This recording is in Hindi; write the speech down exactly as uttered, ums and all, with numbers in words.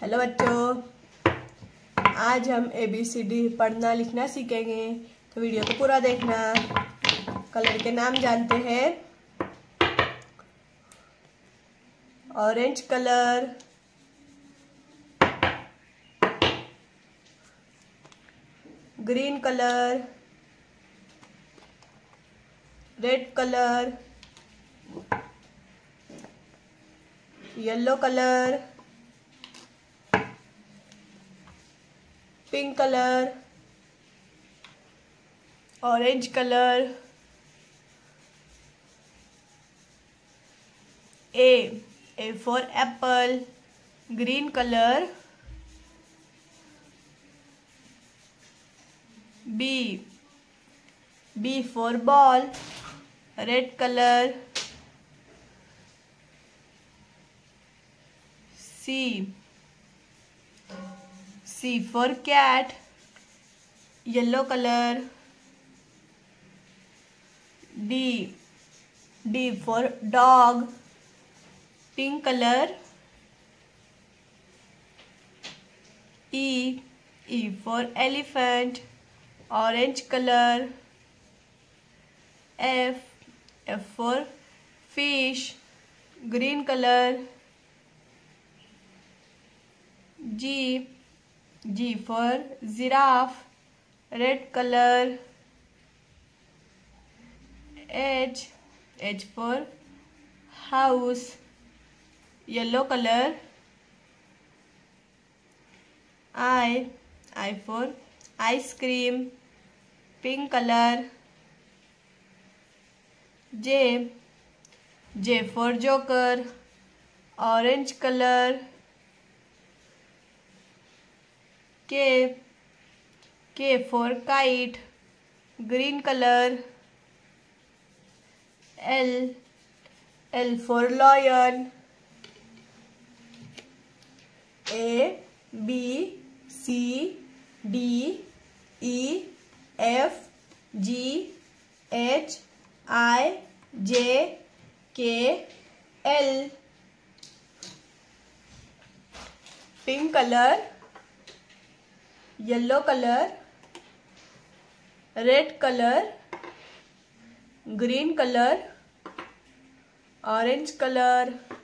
हेलो बच्चों, आज हम ए बी सी डी पढ़ना लिखना सीखेंगे, तो वीडियो को पूरा देखना। कलर के नाम जानते हैं। Orange colour, green colour, red colour, yellow colour, pink colour, orange colour. A A for apple, green colour. B B for ball, red colour. C C for cat, yellow color. D D for dog, pink color. E E for elephant, orange color. F F for fish, green color. G G for giraffe, red color. H H for house, yellow color. I I for ice cream, pink color. J J for joker, orange color. K K for kite, green color. L L for lion. A B C D E F G H I J K L. Pink color, yellow color, red color, green color, orange color.